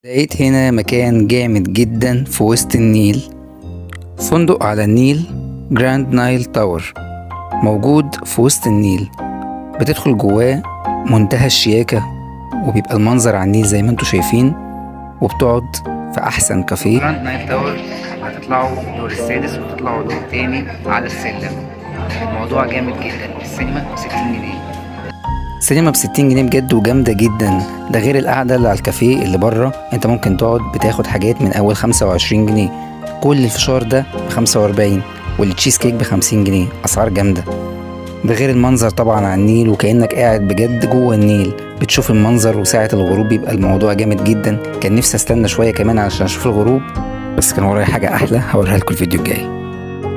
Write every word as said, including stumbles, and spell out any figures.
لقيت هنا مكان جامد جدا في وسط النيل، فندق على النيل جراند نايل تاور موجود في وسط النيل. بتدخل جواه منتهى الشياكة وبيبقى المنظر على النيل زي ما انتوا شايفين، وبتقعد في احسن كافيه. جراند نايل تاور هتطلعوا الدور السادس وتطلعوا دور تاني على السلم. الموضوع جامد جدا. السينما بستين جنيه. سينما بستين جنيه بجد وجامدة جدا. ده غير القعدة اللي على الكافيه اللي بره، انت ممكن تقعد بتاخد حاجات من اول خمسة وعشرين جنيه. كل الفشار ده بخمسة واربعين والتشيز كيك بخمسين جنيه. اسعار جامدة. ده غير المنظر طبعا على النيل، وكأنك قاعد بجد جوه النيل بتشوف المنظر، وساعة الغروب بيبقى الموضوع جامد جدا. كان نفسي استنى شوية كمان علشان اشوف الغروب، بس كان ورايا حاجة احلى هوريها لكم الفيديو الجاي.